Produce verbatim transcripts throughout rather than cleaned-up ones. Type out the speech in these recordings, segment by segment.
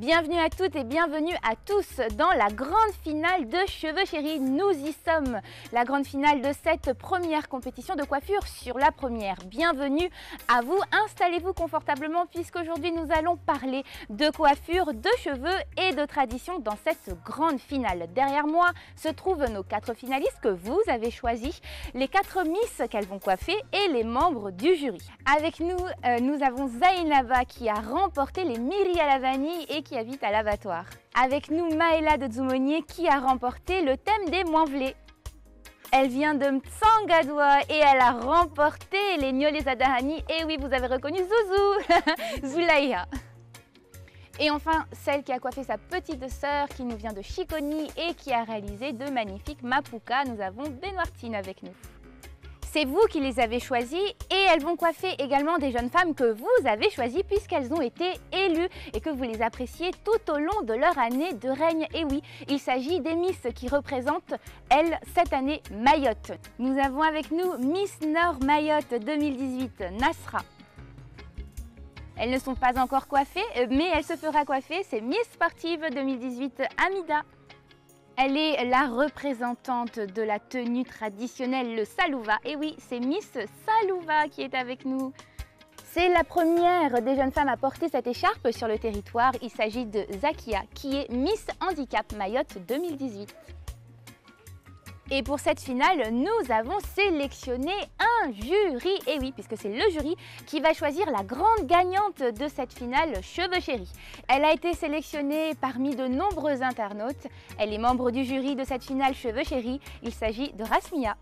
Bienvenue à toutes et bienvenue à tous dans la grande finale de Cheveux Chéris. Nous y sommes, la grande finale de cette première compétition de coiffure sur la première. Bienvenue à vous, installez-vous confortablement puisqu'aujourd'hui nous allons parler de coiffure, de cheveux et de tradition dans cette grande finale. Derrière moi se trouvent nos quatre finalistes que vous avez choisis, les quatre Miss qu'elles vont coiffer et les membres du jury. Avec nous, euh, nous avons Zainaba qui a remporté les Miri à la vanille et qui habite à l'abattoir. Avec nous, Maëla de Zoumonier qui a remporté le thème des Moinvelés. Elle vient de Mtsangadwa et elle a remporté les Niolé Zadahani. Et oui, vous avez reconnu Zouzou, Zoulaïa. Et enfin, celle qui a coiffé sa petite sœur qui nous vient de Chiconi et qui a réalisé de magnifiques Mapuka. Nous avons Benoîtine avec nous. C'est vous qui les avez choisies et elles vont coiffer également des jeunes femmes que vous avez choisies puisqu'elles ont été élues et que vous les appréciez tout au long de leur année de règne. Et oui, il s'agit des Miss qui représentent, elles, cette année Mayotte. Nous avons avec nous Miss Nord Mayotte deux mille dix-huit, Nasra. Elles ne sont pas encore coiffées, mais elle se fera coiffer, c'est Miss Sportive deux mille dix-huit, Amida. Elle est la représentante de la tenue traditionnelle, le Salouva. Et oui, c'est Miss Salouva qui est avec nous. C'est la première des jeunes femmes à porter cette écharpe sur le territoire. Il s'agit de Zakia, qui est Miss Handicap Mayotte deux mille dix-huit. Et pour cette finale, nous avons sélectionné un jury. Et oui, puisque c'est le jury qui va choisir la grande gagnante de cette finale Cheveux Chéris. Elle a été sélectionnée parmi de nombreux internautes. Elle est membre du jury de cette finale Cheveux Chéris. Il s'agit de Rasmia.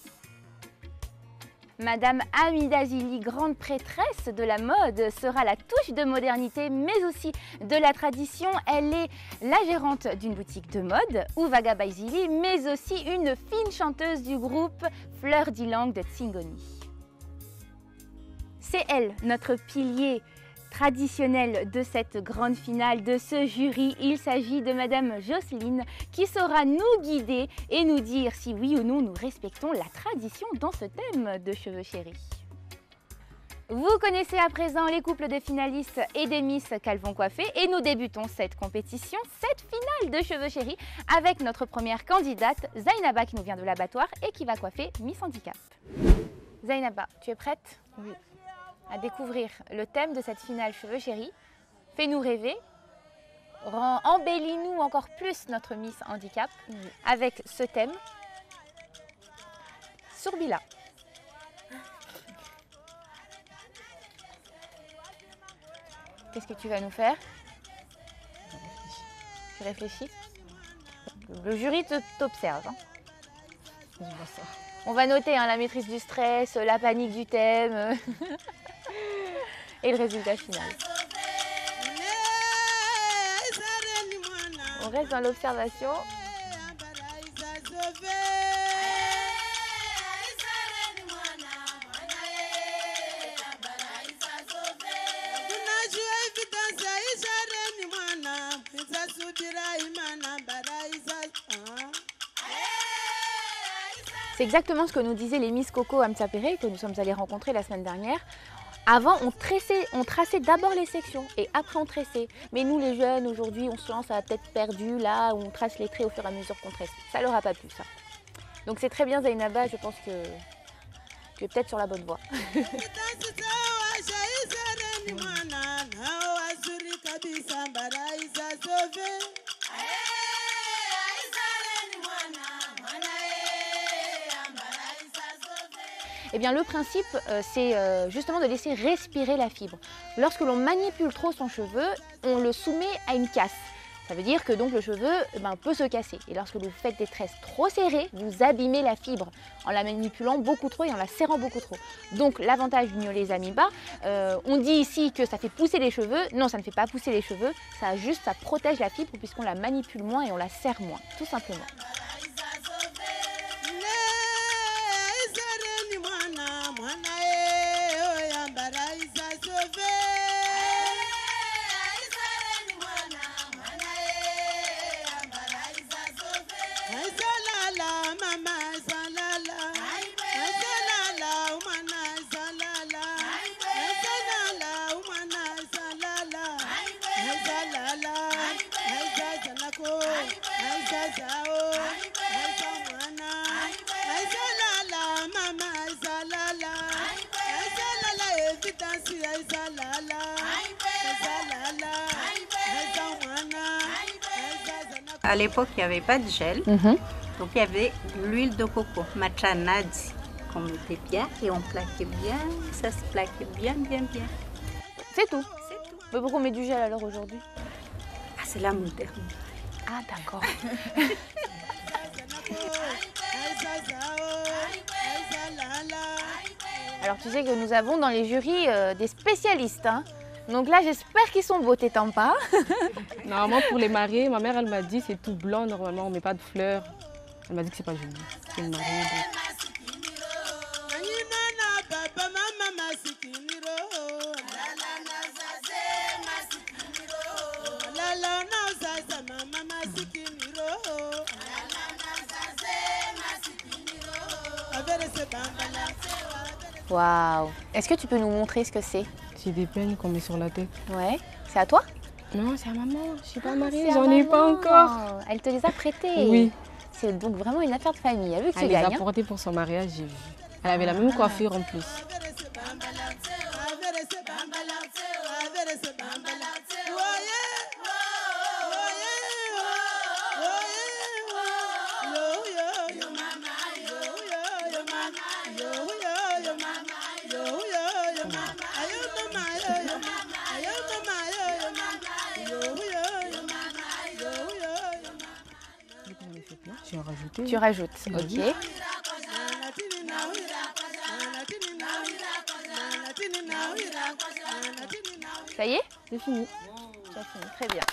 Madame Amida Zili, grande prêtresse de la mode, sera la touche de modernité mais aussi de la tradition. Elle est la gérante d'une boutique de mode, Uvaga by Zili, mais aussi une fine chanteuse du groupe Fleur d'Ilang de Tsingoni. C'est elle, notre pilier traditionnel de cette grande finale, de ce jury. Il s'agit de Madame Jocelyne qui saura nous guider et nous dire si oui ou non nous respectons la tradition dans ce thème de Cheveux Chéris. Vous connaissez à présent les couples de finalistes et des Miss qu'elles vont coiffer et nous débutons cette compétition, cette finale de Cheveux Chéris avec notre première candidate, Zainaba qui nous vient de l'abattoir et qui va coiffer Miss Handicap. Zainaba, tu es prête? Oui. À découvrir le thème de cette finale Cheveux Chéris. Fais-nous rêver, embellis-nous encore plus notre Miss Handicap oui. avec ce thème. Sourbila. Qu'est-ce que tu vas nous faire? Tu réfléchis? Le jury t'observe. Hein. On va noter hein, la maîtrise du stress, la panique du thème. Et le résultat final. On reste dans l'observation. C'est exactement ce que nous disaient les Miss Coco à Mtsapéré, que nous sommes allés rencontrer la semaine dernière. Avant, on traçait, on traçait d'abord les sections et après on tressait. Mais nous, les jeunes, aujourd'hui, on se lance à la tête perdue, là, où on trace les traits au fur et à mesure qu'on tresse. Ça leur a pas plu, ça. Donc c'est très bien, Zainaba, je pense que tu es peut-être sur la bonne voie. Eh bien, le principe, euh, c'est euh, justement de laisser respirer la fibre. Lorsque l'on manipule trop son cheveu, on le soumet à une casse. Ça veut dire que donc le cheveu ben, peut se casser. Et lorsque vous faites des tresses trop serrées, vous abîmez la fibre en la manipulant beaucoup trop et en la serrant beaucoup trop. Donc l'avantage du Niolé Zamiba, euh, on dit ici que ça fait pousser les cheveux. Non, ça ne fait pas pousser les cheveux, ça juste, ça protège la fibre puisqu'on la manipule moins et on la serre moins, tout simplement. La à l'époque, il n'y avait pas de gel. Mm-hmm. Donc, il y avait l'huile de coco, matcha nadi, qu'on mettait bien et on plaquait bien. Ça se plaquait bien, bien, bien. C'est tout. C'est tout. Mais pourquoi on met du gel alors aujourd'hui? Ah, c'est la moderne. Ah, d'accord. Alors, tu sais que nous avons dans les jurys euh, des spécialistes. Hein. Donc là, j'espère qu'ils sont beaux, tes pas. Normalement, pour les mariés, ma mère, elle m'a dit c'est tout blanc. Normalement, on ne met pas de fleurs. Elle m'a dit que c'est pas joli. C'est une mariée. Donc... Waouh. Est-ce que tu peux nous montrer ce que c'est? C'est des peines qu'on met sur la tête. Ouais. C'est à toi? Non, c'est à maman. Je suis pas Ah, mariée, j'en ai pas encore. Elle te les a prêtés? Oui. C'est donc vraiment une affaire de famille. Elle veut que tu Elle les gagnes. a portés pour son mariage, j'ai vu. Elle avait la même coiffure en plus. Tu as rajouté. Tu rajoutes, Oui. ok. Ça y est? C'est fini. Tu as fini, très bien.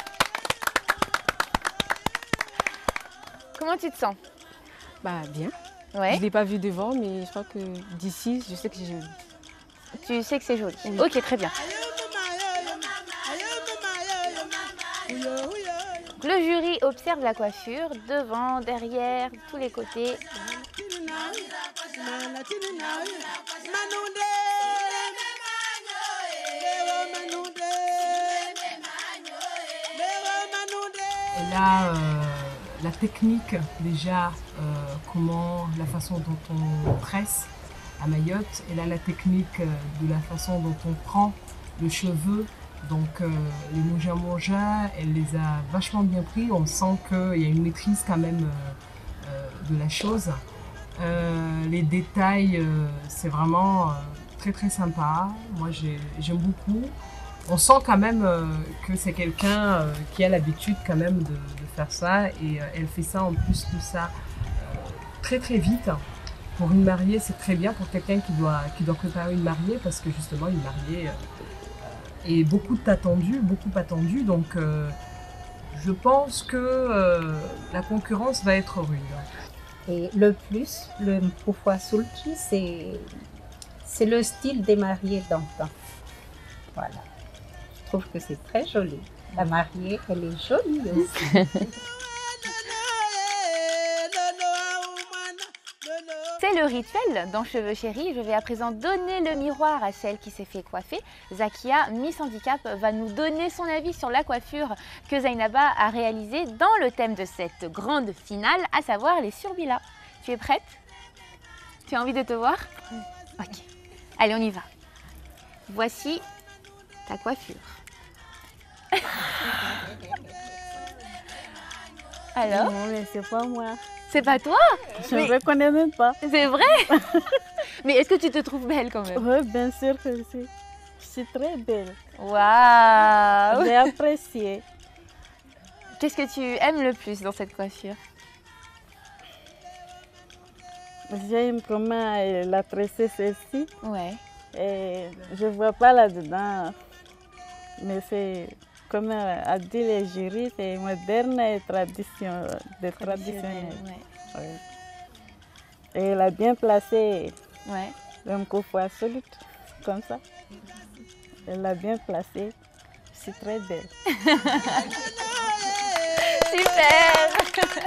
Comment tu te sens? Bah bien. Ouais. Je ne l'ai pas vu devant, mais je crois que d'ici, je sais que j'ai... Tu sais que c'est joli. Oui. Ok, très bien. Le jury observe la coiffure, devant, derrière, tous les côtés. Elle a euh, la technique déjà, euh, comment, la façon dont on tresse à Mayotte. Elle a la technique euh, de la façon dont on prend le cheveu. Donc euh, les moja moja, elle les a vachement bien pris. On sent qu'il y a une maîtrise quand même euh, euh, de la chose. Euh, les détails, euh, c'est vraiment euh, très très sympa. Moi j'aime beaucoup. On sent quand même euh, que c'est quelqu'un euh, qui a l'habitude quand même de, de faire ça. Et euh, elle fait ça en plus de ça euh, très très vite. Pour une mariée, c'est très bien pour quelqu'un qui doit, qui doit préparer une mariée parce que justement une mariée... Euh, et beaucoup attendu, beaucoup attendu, donc euh, je pense que euh, la concurrence va être rude. Et le plus, le Mpufwa Sulki, c'est c'est le style des mariés d'antan. Voilà. Je trouve que c'est très joli. La mariée, elle est jolie aussi. C'est le rituel dans Cheveux Chéris. Je vais à présent donner le miroir à celle qui s'est fait coiffer. Zakia, Miss Handicap, va nous donner son avis sur la coiffure que Zainaba a réalisée dans le thème de cette grande finale, à savoir les surbillas. Tu es prête? Tu as envie de te voir? Ok. Allez, on y va. Voici ta coiffure. Alors? Non, mais c'est pas moi. C'est pas toi? Je ne me reconnais même pas. C'est vrai? Mais est-ce que tu te trouves belle quand même? Oui, bien sûr que si. Je suis très belle. Waouh! J'ai apprécié. Qu'est-ce que tu aimes le plus dans cette coiffure? J'aime comment elle a tressé celle-ci. Ouais. Et je ne vois pas là-dedans. Mais c'est, comme a dit les jurys, c'est moderne et tradition, de traditionnel. Ouais. Ouais. Et elle a bien placé Ouais. le Mpufwa Sulki, comme ça. Elle l'a bien placé. C'est très belle. Super!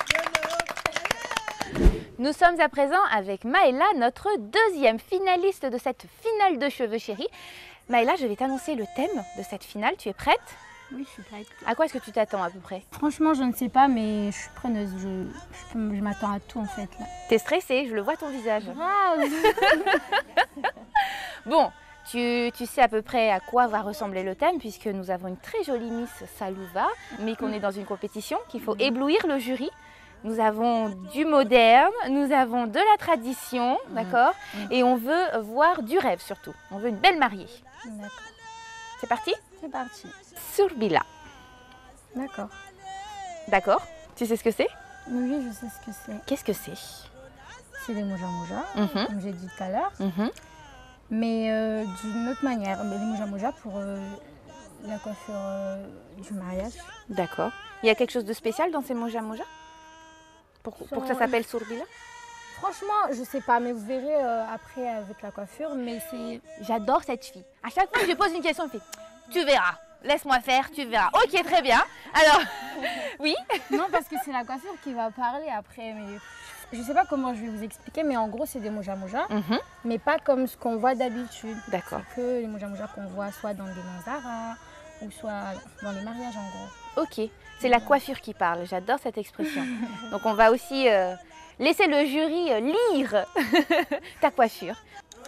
Nous sommes à présent avec Maëla, notre deuxième finaliste de cette finale de Cheveux Chéris. Maëla, je vais t'annoncer le thème de cette finale. Tu es prête? Oui, je suis prête. À quoi est-ce que tu t'attends à peu près? Franchement, je ne sais pas, mais je suis preneuse. Je, je, peux- je m'attends à tout en fait. Là. T'es stressée, je le vois ton visage. Grave. Bon, Tu, tu sais à peu près à quoi va ressembler le thème, puisque nous avons une très jolie Miss Salouva, mais qu'on est dans une compétition, qu'il faut éblouir le jury. Nous avons du moderne, nous avons de la tradition, d'accord, et on veut voir du rêve surtout. On veut une belle mariée. D'accord. C'est parti? C'est parti. Surbila. D'accord. D'accord. Tu sais ce que c'est? Oui, je sais ce que c'est. Qu'est-ce que c'est? C'est des moja moja, Mhm. comme j'ai dit tout à l'heure, Mhm. mais euh, d'une autre manière. Mais les moja moja pour euh, la coiffure euh, du mariage. D'accord. Il y a quelque chose de spécial dans ces moja moja pour, pour que ça s'appelle Surbila? Franchement, je sais pas, mais vous verrez euh, après avec la coiffure, mais c'est... J'adore cette fille. À chaque fois que je pose une question, elle fait « Tu verras, laisse-moi faire, tu verras. » Ok, très bien. Alors, oui? Non, parce que c'est la coiffure qui va parler après, mais... Je sais pas comment je vais vous expliquer, mais en gros, c'est des moja moja, Mhm. mais pas comme ce qu'on voit d'habitude. D'accord. C'est que les moja moja qu'on voit soit dans des manzaras, ou soit dans les mariages, en gros. Ok, c'est la coiffure qui parle. J'adore cette expression. Donc, on va aussi euh, laisser le jury euh, lire ta coiffure.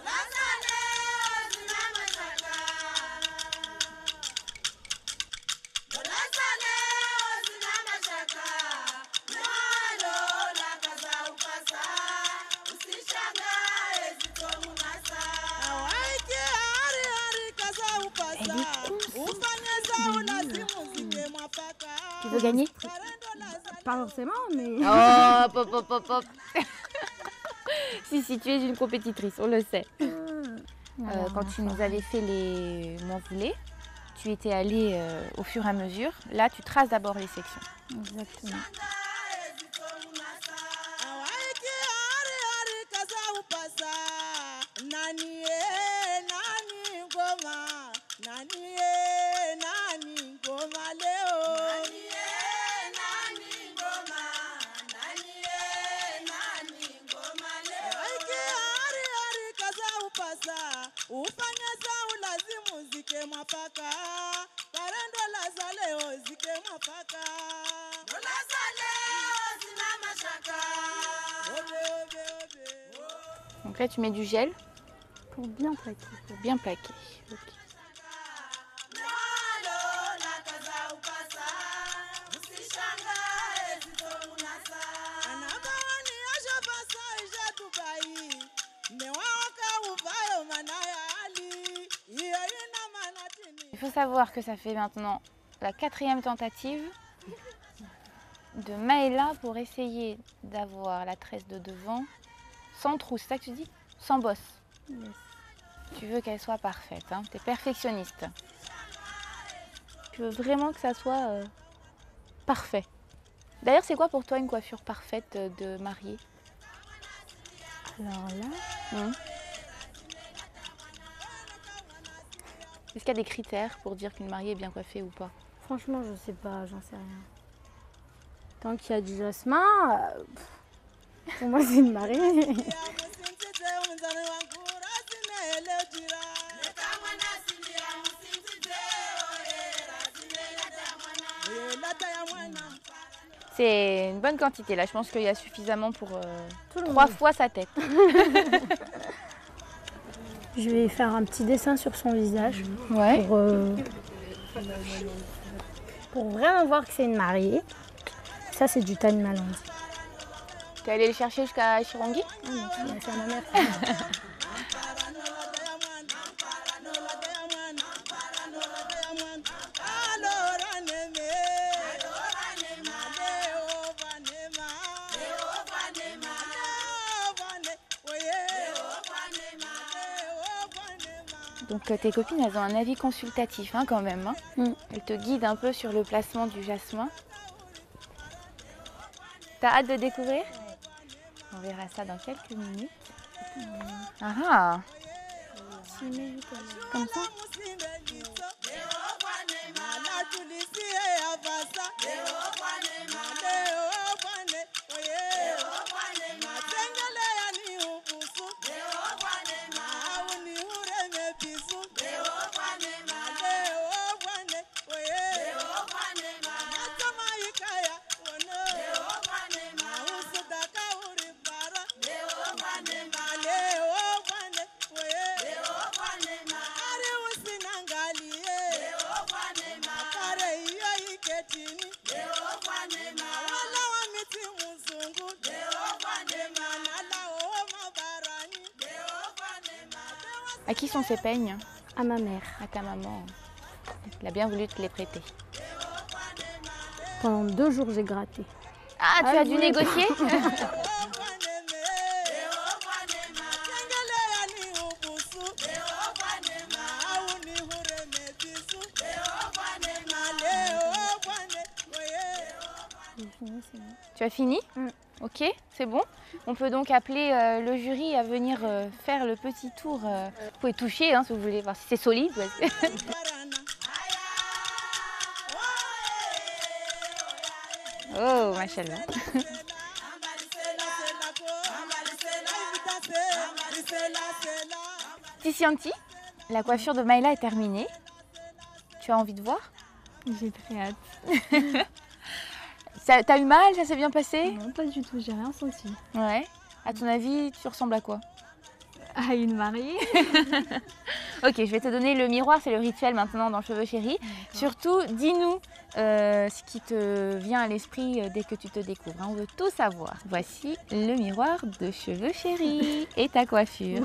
Tu veux gagner? Pas forcément, mais... Oh, hop, hop, hop, hop. Si, si, tu es une compétitrice, on le sait. Euh, quand tu nous avais fait les mois-voulés, tu étais allée euh, au fur et à mesure. Là, tu traces d'abord les sections. Exactement. Donc là, tu mets du gel Pour bien plaquer. pour bien plaquer. Ok. Il faut savoir que ça fait maintenant la quatrième tentative de Maëla pour essayer d'avoir la tresse de devant sans trou, c'est ça que tu dis? Sans bosse. Yes. Tu veux qu'elle soit parfaite, hein? Tu es perfectionniste. Tu veux vraiment que ça soit euh, parfait. D'ailleurs, c'est quoi pour toi une coiffure parfaite euh, de mariée? Alors là... Hum. Est-ce qu'il y a des critères pour dire qu'une mariée est bien coiffée ou pas? Franchement, je sais pas, j'en sais rien. Tant qu'il y a du jasmin, euh, pff, pour moi c'est une mariée. C'est une bonne quantité là, je pense qu'il y a suffisamment pour euh, Tout le trois monde. fois sa tête. Je vais faire un petit dessin sur son visage Ouais. pour, euh, pour vraiment voir que c'est une mariée. Ça, c'est du Tani Malandi. T'es allé le chercher jusqu'à Chirongi? Ah non, c'est à ma mère. Donc euh, tes copines, elles ont un avis consultatif hein, quand même. Hein. Mm. Elles te guident un peu sur le placement du jasmin. T'as hâte de découvrir? On verra ça dans quelques minutes. Ah ah. Comme ça. À qui sont ces peignes? À ma mère. À ta maman. Elle a bien voulu te les prêter. Pendant deux jours, j'ai gratté. Ah, tu Ah, as dû oui. négocier? Tu as fini? Mm. Ok, c'est bon. On peut donc appeler euh, le jury à venir euh, faire le petit tour. euh. Vous pouvez toucher hein, si vous voulez voir si c'est solide. parce que- Oh, machallah. Tiscianti, la coiffure de Maïla est terminée. Tu as envie de voir? J'ai très hâte. Ça- T'as eu mal? Ça s'est bien passé? Non, pas du tout, j'ai rien senti. Ouais. À ton avis, tu ressembles à quoi? À une mariée. Ok, je vais te donner le miroir, c'est le rituel maintenant dans Cheveux Chéris. Surtout, dis-nous euh, ce qui te vient à l'esprit euh, dès que tu te découvres. hein. On veut tout savoir. Voici le miroir de Cheveux Chéris et ta coiffure.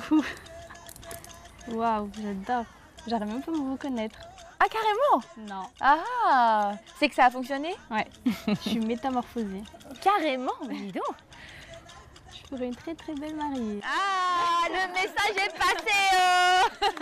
Waouh, j'adore. J'arrive même pas à me reconnaître. Ah, carrément? Non. Ah, c'est que ça a fonctionné? Ouais, je suis métamorphosée. Carrément, mais dis donc. Je ferai une très très belle mariée. Ah, le message est passé.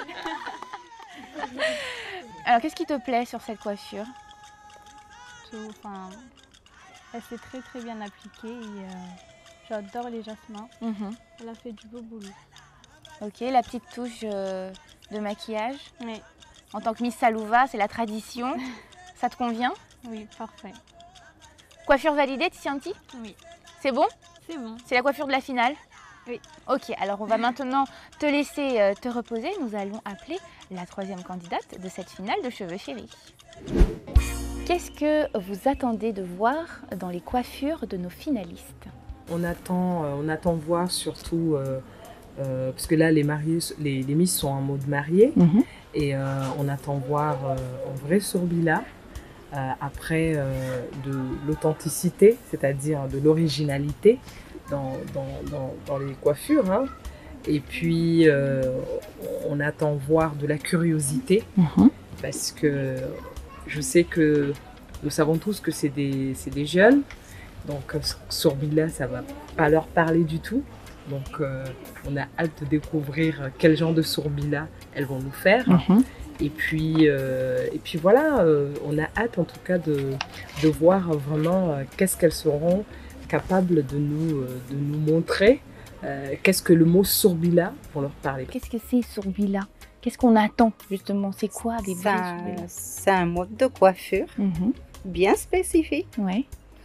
oh. Alors, qu'est-ce qui te plaît sur cette coiffure? Tout, enfin, elle s'est très très bien appliquée et euh, j'adore les jasmins. Mhm. Elle a fait du beau boulot. Ok, la petite touche euh, de maquillage. Oui, En tant que Miss Salouva, c'est la tradition. Ça te convient? oui, parfait. Coiffure validée, Tiscianti? Oui, C'est bon? c'est bon. C'est la coiffure de la finale? Oui. Ok, alors on va maintenant te laisser euh, te reposer. Nous allons appeler la troisième candidate de cette finale de Cheveux Chéris. Qu'est-ce que vous attendez de voir dans les coiffures de nos finalistes? On attend, euh, on attend voir surtout, euh, euh, parce que là les, mariés, les, les Miss sont en mode mariée, et euh, on attend voir euh, un vrai Sourbila, euh, après euh, de l'authenticité, c'est-à-dire de l'originalité dans, dans, dans, dans les coiffures. Hein. Et puis euh, on attend voir de la curiosité, Mhm. parce que je sais que nous savons tous que c'est des, c'est des jeunes. Donc Sourbila, ça va pas leur parler du tout. Donc euh, on a hâte de découvrir quel genre de Sourbila elles vont nous faire. Mhm. Et puis, euh, et puis voilà, euh, on a hâte en tout cas de, de voir vraiment euh, qu'est-ce qu'elles seront capables de nous, euh, de nous montrer. Euh, qu'est-ce que le mot Sourbila pour leur parler. Qu'est-ce que c'est Sourbila? Qu'est-ce qu'on attend justement? C'est quoi des C'est vrais un, Sourbila? c'est un mode de coiffure Mhm. bien spécifique. Ouais.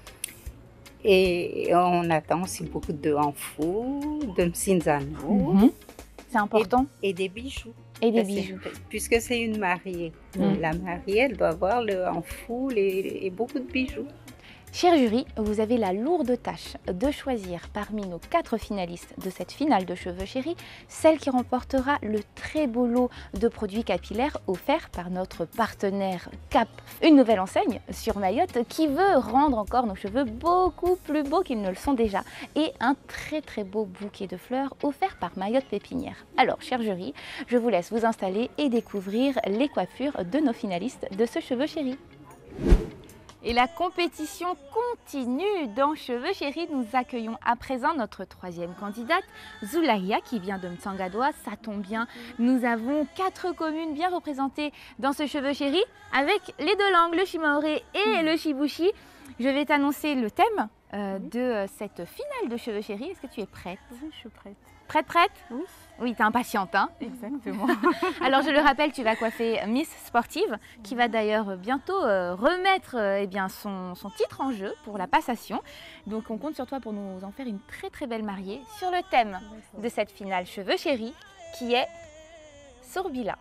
Et on attend aussi beaucoup de hanfou, de msinzano Mhm. C'est important. et des bijoux. Et des Parce que- bijoux. Puisque c'est une mariée. Mm. La mariée, elle doit avoir le hanfou les- et beaucoup de bijoux. Cher jury, vous avez la lourde tâche de choisir parmi nos quatre finalistes de cette finale de Cheveux Chéris, celle qui remportera le très beau lot de produits capillaires offerts par notre partenaire Cap, une nouvelle enseigne sur Mayotte qui veut rendre encore nos cheveux beaucoup plus beaux qu'ils ne le sont déjà, et un très très beau bouquet de fleurs offert par Mayotte Pépinière. Alors, cher jury, je vous laisse vous installer et découvrir les coiffures de nos finalistes de ce Cheveux Chéris. Et la compétition continue dans Cheveux Chéris. Nous accueillons à présent notre troisième candidate, Zoulaïa, qui vient de Mtsangadoua. Ça tombe bien, nous avons quatre communes bien représentées dans ce Cheveux Chéris, avec les deux langues, le Shimaoré et le Shibushi. Je vais t'annoncer le thème euh, de euh, cette finale de Cheveux Chéris. Est-ce que tu es prête? Oui, je suis prête. Prête, prête? Oui. Oui, t'es impatiente, hein? Exactement. Alors je le rappelle, tu vas coiffer Miss Sportive, qui va d'ailleurs bientôt euh, remettre euh, eh bien, son, son titre en jeu pour la passation. Donc on compte sur toi pour nous en faire une très très belle mariée sur le thème de cette finale Cheveux Chéris, qui est Sourbila.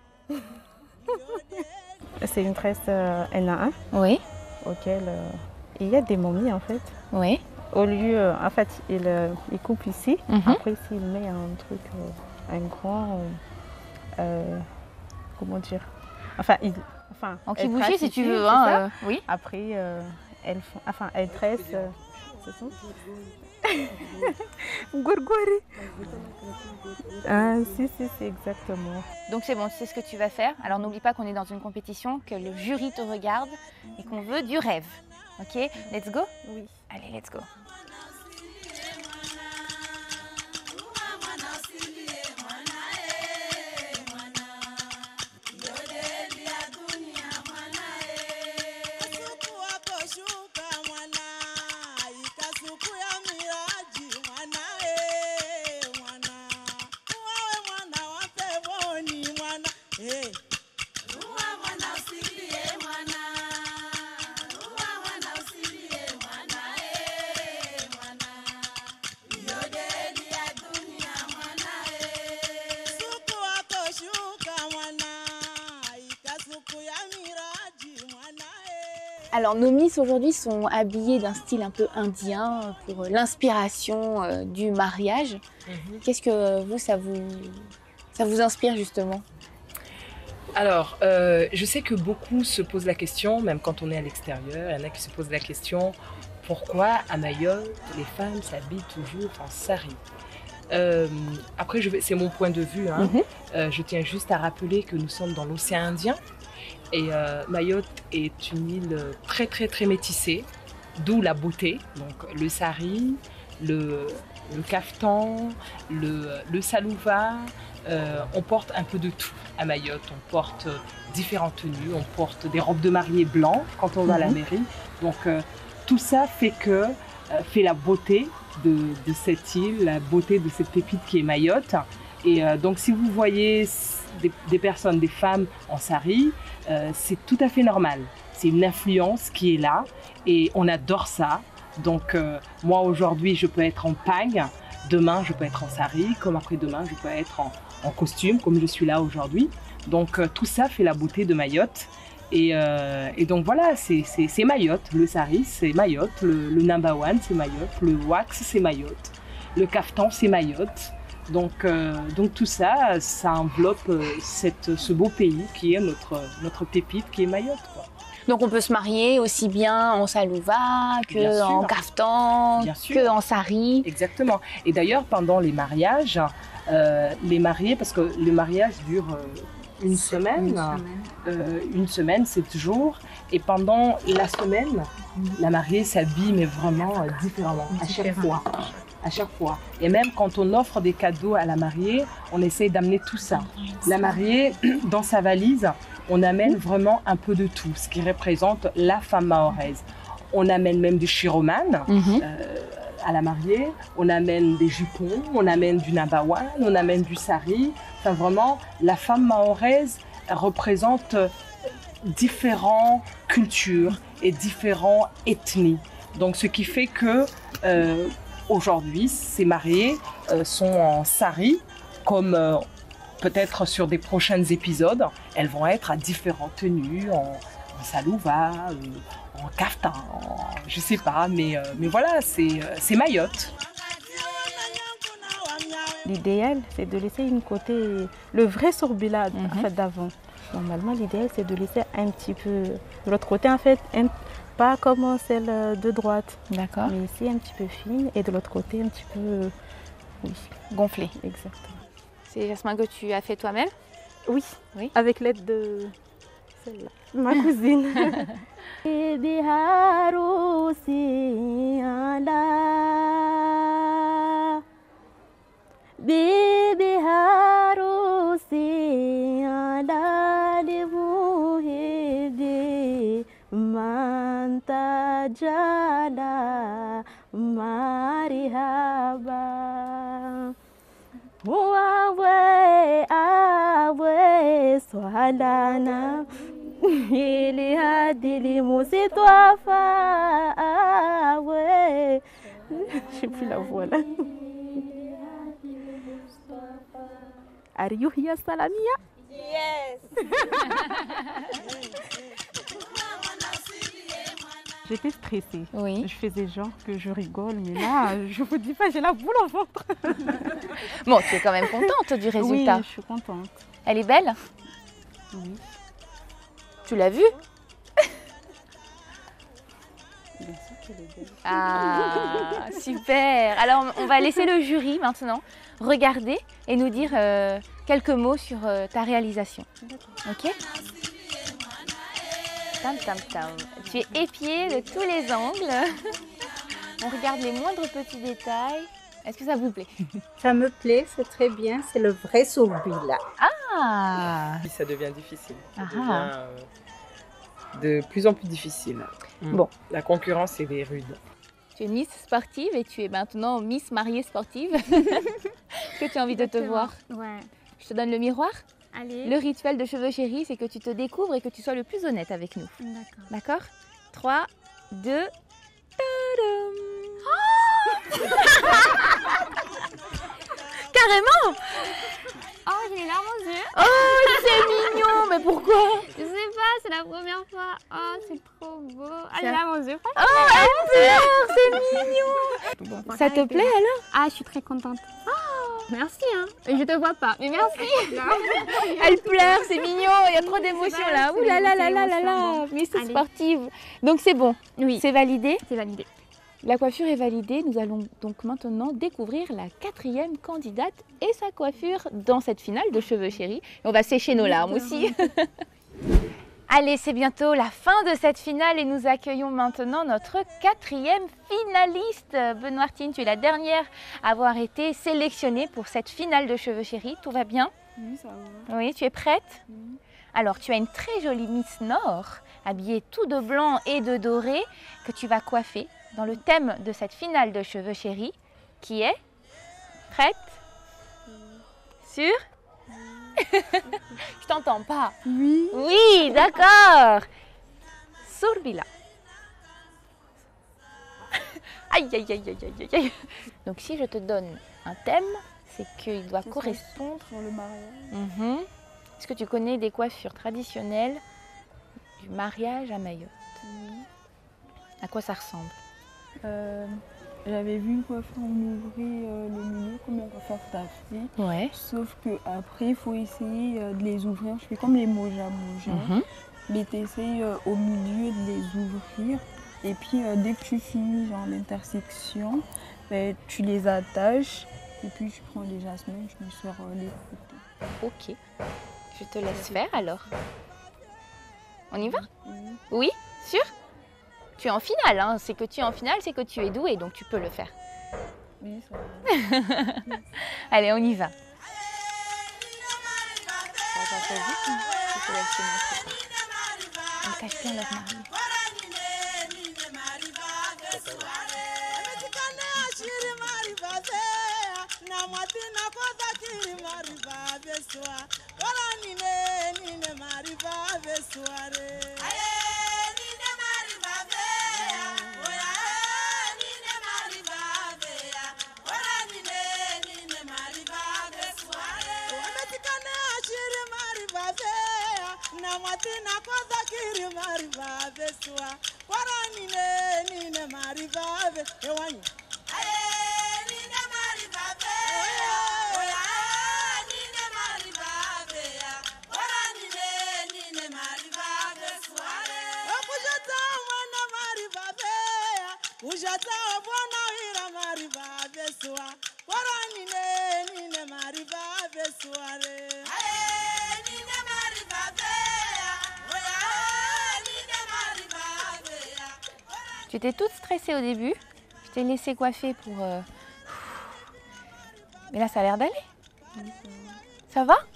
C'est une tresse euh, N A un Oui, auquel euh, il y a des momies en fait. oui. Au lieu, euh, en fait, il, euh, il coupe ici. Mhm. Après, ici, il met un truc, euh, un grand, euh, comment dire, enfin, il, enfin, En elle kibushi trace si tu ici, veux. c'est Hein, ça. euh, oui. Après, euh, elle, font- enfin, elle tresse euh, c'est ça? Gorgori. Ah, si, si, si, exactement. Donc c'est bon, tu sais ce que tu vas faire. Alors n'oublie pas qu'on est dans une compétition, que le jury te regarde et qu'on veut du rêve. Ok, let's go? Oui. Allez, let's go. Alors nos Miss aujourd'hui sont habillées d'un style un peu indien pour l'inspiration euh, du mariage. Mm-hmm. Qu'est-ce que vous ça, vous, ça vous inspire justement? Alors, euh, je sais que beaucoup se posent la question, même quand on est à l'extérieur, il y en a qui se posent la question, pourquoi à Mayotte, les femmes s'habillent toujours en sari? euh, Après, je vais, c'est mon point de vue. Hein. Mm-hmm. euh, je tiens juste à rappeler que nous sommes dans l'océan Indien. Et euh, Mayotte est une île très très très métissée, d'où la beauté. Donc le sari, le, le kaftan, le, le salouva, euh, on porte un peu de tout à Mayotte. On porte différentes tenues, on porte des robes de mariée blanches quand on va à la mairie. Donc euh, tout ça fait, que, euh, fait la beauté de, de cette île, la beauté de cette pépite qui est Mayotte. Et euh, donc si vous voyez des, des personnes, des femmes en sari, euh, c'est tout à fait normal. C'est une influence qui est là et on adore ça. Donc euh, moi aujourd'hui je peux être en pagne, demain je peux être en sari, comme après-demain je peux être en, en costume comme je suis là aujourd'hui. Donc euh, tout ça fait la beauté de Mayotte. Et, euh, et donc voilà, c'est, c'est, c'est Mayotte. Le sari c'est Mayotte, le, le number one c'est Mayotte, le wax c'est Mayotte, le kaftan c'est Mayotte. Donc, euh, donc tout ça, ça enveloppe euh, cette, ce beau pays qui est notre, notre pépite, qui est Mayotte, quoi. Donc on peut se marier aussi bien en salouva que en kaftan, que en sari. Exactement. Et d'ailleurs, pendant les mariages, euh, les mariés, parce que le mariage dure euh, une semaine, une semaine, euh, une semaine, sept jours, et pendant la semaine, la mariée s'habille, mais vraiment euh, différemment, à chaque fois. À chaque fois. Et même quand on offre des cadeaux à la mariée, on essaye d'amener tout ça. La mariée, dans sa valise, on amène vraiment un peu de tout, ce qui représente la femme mahoraise. On amène même du chiroman mm-hmm. euh, à la mariée, on amène des jupons, on amène du nabawan, on amène du sari. Enfin vraiment, la femme mahoraise représente différentes cultures et différentes ethnies. Donc ce qui fait que euh, aujourd'hui, ces mariées euh, sont en sari, comme euh, peut-être sur des prochains épisodes, elles vont être à différentes tenues, en, en salouva, euh, en kaftan, en, je sais pas, mais, euh, mais voilà, c'est, euh, c'est Mayotte. L'idéal, c'est de laisser une côté, le vrai sorbila mm-hmm. en fait, d'avant. Normalement, l'idéal, c'est de laisser un petit peu de l'autre côté, en fait, un, pas comme celle de droite. D'accord. Mais ici, un petit peu fine et de l'autre côté, un petit peu oui. gonflée. Exactement. C'est Jasmin que tu as fait toi-même? Oui, oui. Avec l'aide de celle-là, ma cousine. Bibi harusi ala libuhidi manta jala marihaba wawe awe swalana ili hadili musitwafa awe je sais plus la voix là. Are you here, Salamia? Yes. J'étais stressée. Oui. Je faisais genre que je rigole, mais là, je vous dis pas, j'ai la boule au ventre. Bon, tu es quand même contente du résultat. Oui, je suis contente. Elle est belle? Oui. Tu l'as vue? Bien sûr qu'elle est belle. Ah, super. Alors, on va laisser le jury maintenant regarder et nous dire euh, quelques mots sur euh, ta réalisation. Ok? Tam, tam, tam. Tu es épié de tous les angles. On regarde les moindres petits détails. Est-ce que ça vous plaît? Ça me plaît, c'est très bien, c'est le vrai Sourbila. Ah, Ça devient difficile. Ça Ah. devient euh, de plus en plus difficile. Mm. Bon. La concurrence, elle est rude. tu es Miss sportive et tu es maintenant Miss mariée sportive. Que tu as envie de te voir? Ouais. Je te donne le miroir. Allez. Le rituel de cheveux chéris, c'est que tu te découvres et que tu sois le plus honnête avec nous. D'accord. D'accord? trois, deux, tadam. Carrément! Oh, j'ai les larmes aux yeux. Oh, c'est mignon! Mais pourquoi? Je sais pas, c'est la première fois. Oh, c'est trop beau. Ah, j'ai les larmes aux yeux. Oh, elle pleure! C'est mignon! Ça te plaît alors? Ah, je suis très contente. Oh, merci, hein. Je te vois pas, mais merci. Elle pleure, c'est mignon, il y a trop d'émotions là. Ouh là là là là là là, Miss Allez. sportive. Donc c'est bon, Oui, c'est validé. c'est validé. La coiffure est validée. Nous allons donc maintenant découvrir la quatrième candidate et sa coiffure dans cette finale de cheveux chéris. Et on va sécher nos larmes aussi. Allez, c'est bientôt la fin de cette finale et nous accueillons maintenant notre quatrième finaliste. Benoîtine, tu es la dernière à avoir été sélectionnée pour cette finale de cheveux chéris. Tout va bien? Oui, ça va. Oui, tu es prête? Oui. Alors, tu as une très jolie Miss Nord, habillée tout de blanc et de doré, que tu vas coiffer dans le thème de cette finale de cheveux chéris, qui est prête? Sûre? Je t'entends pas. Oui. Oui, d'accord. Sourbila. Aïe, aïe, aïe, aïe, aïe, aïe. Donc, si je te donne un thème, c'est qu'il doit C'est correspondre. Pour le mariage. Mhm. Est-ce que tu connais des coiffures traditionnelles du mariage à Mayotte? Oui. À quoi ça ressemble? Euh, J'avais vu une coiffure, on ouvrait euh, le milieu comme la coiffure d'Afrique. Ouais. Sauf qu'après, il faut essayer euh, de les ouvrir. Je fais comme les moja moja. Mhm. Mais tu essayes euh, au milieu de les ouvrir. Et puis, euh, dès que tu finis genre l'intersection, ben, tu les attaches. Et puis, je prends les jasmins, je mets sur euh, les côtés. Ok. Je te laisse faire alors. On y va? Oui. Oui? Sûr? Tu es en finale, hein. C'est que tu es en finale, c'est que tu es douée, donc tu peux le faire. Oui, ça va. Allez, on y va. Ça va pas vite, hein. Je te laisse te montrer. On cache bien leur mari. Tu étais toute stressée au début. Je t'ai laissé coiffer pour... euh, Mais là, ça a l'air d'aller. Oui, Ça ça va. va?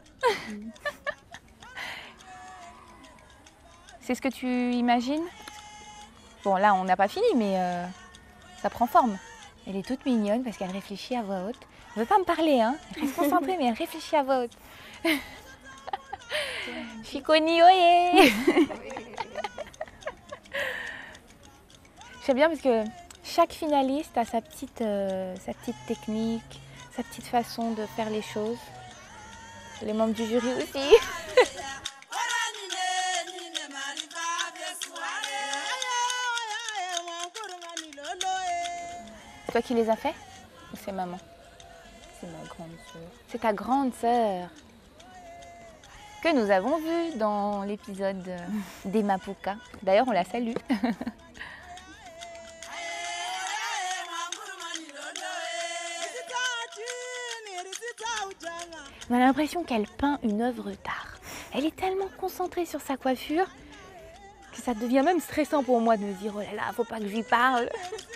C'est ce que tu imagines? Bon, là, on n'a pas fini, mais euh, ça prend forme. Elle est toute mignonne parce qu'elle réfléchit à voix haute. Elle ne veut pas me parler, hein. Elle reste concentrée, mais elle réfléchit à voix haute. Chiconi, oye! J'aime bien parce que chaque finaliste a sa petite, euh, sa petite technique, sa petite façon de faire les choses. Les membres du jury aussi. C'est toi qui les as fait ou c'est maman? C'est ma grande sœur. C'est ta grande sœur que nous avons vue dans l'épisode des Mapuka. D'ailleurs, on la salue. On a l'impression qu'elle peint une œuvre d'art. Elle est tellement concentrée sur sa coiffure que ça devient même stressant pour moi de me dire oh là là, faut pas que je lui parle.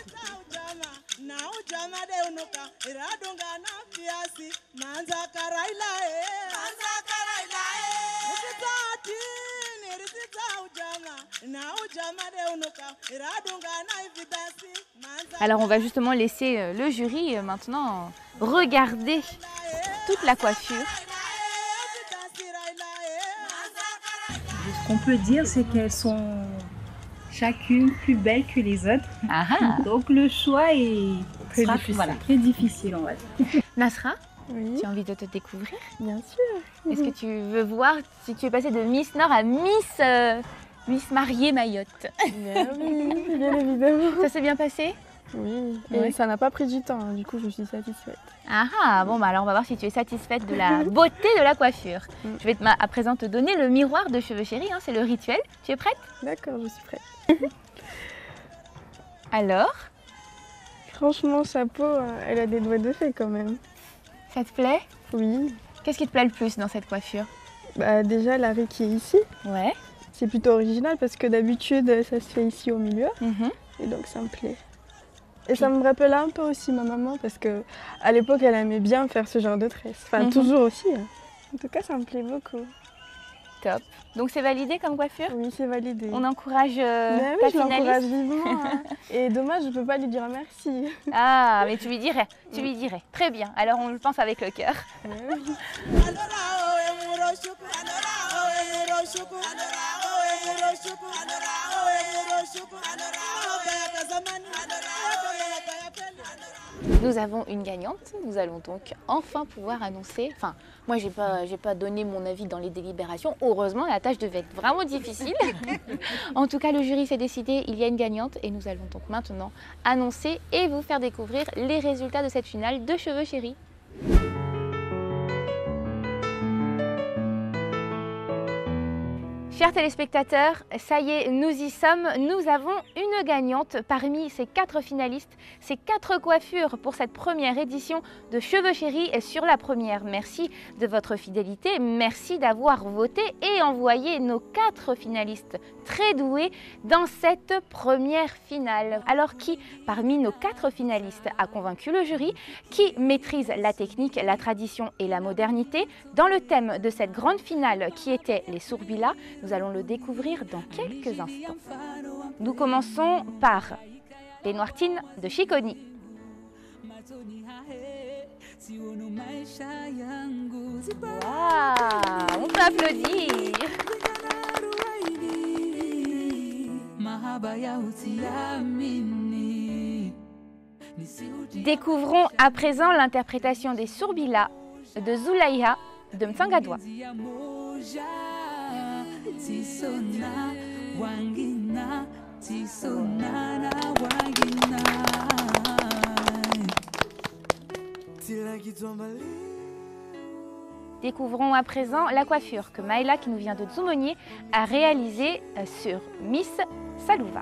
Alors on va justement laisser le jury maintenant regarder toute la coiffure. Ce qu'on peut dire, c'est qu'elles sont chacune plus belles que les autres. Ah ah. Donc le choix est Très sera, difficile. voilà, très difficile, on va dire. Nasra, Oui, tu as envie de te découvrir? bien sûr. Est-ce que tu veux voir si tu es passée de Miss Nord à Miss, euh, Miss Mariée Mayotte? Bien oui, bien évidemment. Ça s'est bien passé? Oui, et Ouais. ça n'a pas pris du temps, hein, du coup je suis satisfaite. Ah ah, bon bah alors on va voir si tu es satisfaite de la beauté de la coiffure. Mm. Je vais te, à présent te donner le miroir de cheveux chéris, hein, c'est le rituel. Tu es prête? D'accord, je suis prête. Alors, Franchement, sa peau, euh, elle a des doigts de fée quand même. ça te plaît? Oui, Qu'est-ce qui te plaît le plus dans cette coiffure? bah déjà l'arrêt qui est ici, Ouais. c'est plutôt original parce que d'habitude ça se fait ici au milieu Mhm. et donc ça me plaît. Et ça me rappelle un peu aussi ma maman parce que à l'époque elle aimait bien faire ce genre de tresse. Enfin Mhm. toujours aussi. hein. En tout cas ça me plaît beaucoup. Top. Donc c'est validé comme coiffure? Oui c'est validé. On encourage euh, Mais ta oui, je l'encourage finaliste? vivement. hein. Et dommage, je peux pas lui dire merci. Ah, mais tu lui dirais, tu lui dirais. Très bien, alors on le pense avec le cœur. Mais oui. Nous avons une gagnante, nous allons donc enfin pouvoir annoncer, enfin moi j'ai pas, j'ai pas donné mon avis dans les délibérations, heureusement la tâche devait être vraiment difficile. En tout cas le jury s'est décidé, il y a une gagnante et nous allons donc maintenant annoncer et vous faire découvrir les résultats de cette finale de Cheveux Chéris. Chers téléspectateurs, ça y est, nous y sommes. Nous avons une gagnante parmi ces quatre finalistes, ces quatre coiffures pour cette première édition de Cheveux Chéris sur la première. Merci de votre fidélité, merci d'avoir voté et envoyé nos quatre finalistes très doués dans cette première finale. Alors qui, parmi nos quatre finalistes, a convaincu le jury? Qui maîtrise la technique, la tradition et la modernité dans le thème de cette grande finale qui était les Sourbilas? Nous allons le découvrir dans quelques instants. Nous commençons par les Noirtines de Chiconi. Waouh, on peut applaudir. Découvrons à présent l'interprétation des Sourbilas de Zoulaïha de Mtsangadwa. Découvrons à présent la coiffure que Maëla, qui nous vient de Tsumonier, a réalisée sur Miss Salouva.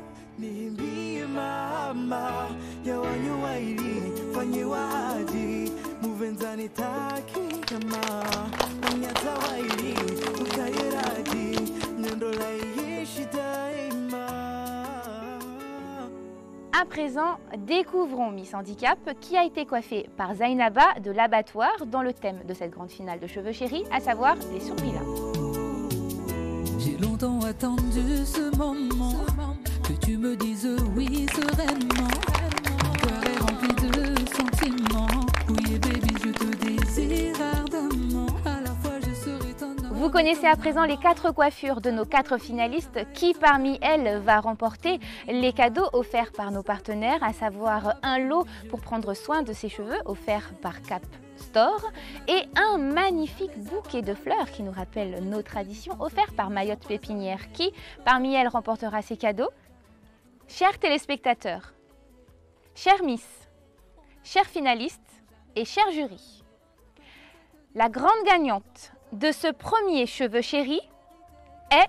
À présent, découvrons Miss Handicap qui a été coiffée par Zainaba de l'Abattoir dans le thème de cette grande finale de Cheveux Chéris, à savoir les Sourbilas. J'ai longtemps attendu ce moment, que tu me dises oui sereinement. Mon cœur est rempli de sentiments. Oui baby, je te désire ardemment. À la fois je serai ton homme. Vous connaissez à présent les quatre coiffures de nos quatre finalistes. Qui parmi elles va remporter les cadeaux offerts par nos partenaires, à savoir un lot pour prendre soin de ses cheveux offert par Cap Store et un magnifique bouquet de fleurs qui nous rappelle nos traditions offert par Mayotte Pépinière. Qui parmi elles remportera ces cadeaux? Chers téléspectateurs, chers Miss, chers finalistes et chers jurys, la grande gagnante de ce premier Cheveux Chéris est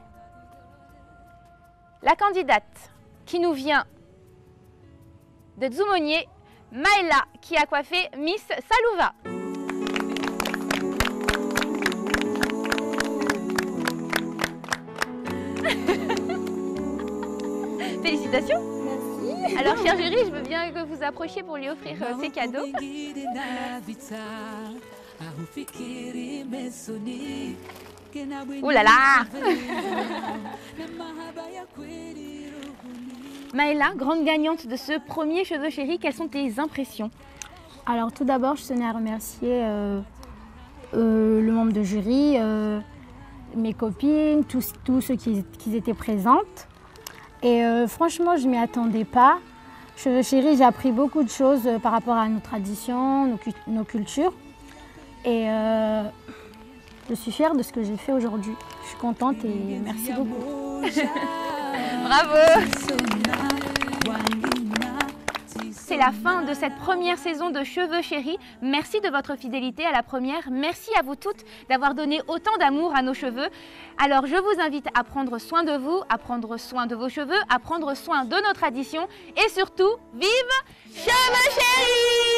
la candidate qui nous vient de Tsumonier, Maëla, qui a coiffé Miss Salouva. Félicitations. Merci. Alors, chère jury, je veux bien que vous approchiez pour lui offrir euh, ses cadeaux. Ouh là là. Maëla, grande gagnante de ce premier Cheveux Chéris, quelles sont tes impressions? Alors tout d'abord, je tenais à remercier euh, euh, le membre de jury, euh, mes copines, tous, tous ceux qui, qui étaient présentes. Et euh, franchement, je ne m'y attendais pas. Cheveux Chéris, j'ai appris beaucoup de choses par rapport à nos traditions, nos, nos cultures. Et euh, je suis fière de ce que j'ai fait aujourd'hui. Je suis contente et merci beaucoup. Bravo! C'est la fin de cette première saison de Cheveux Chéris. Merci de votre fidélité à la première. Merci à vous toutes d'avoir donné autant d'amour à nos cheveux. Alors je vous invite à prendre soin de vous, à prendre soin de vos cheveux, à prendre soin de nos traditions et surtout, vive Cheveux Chéris!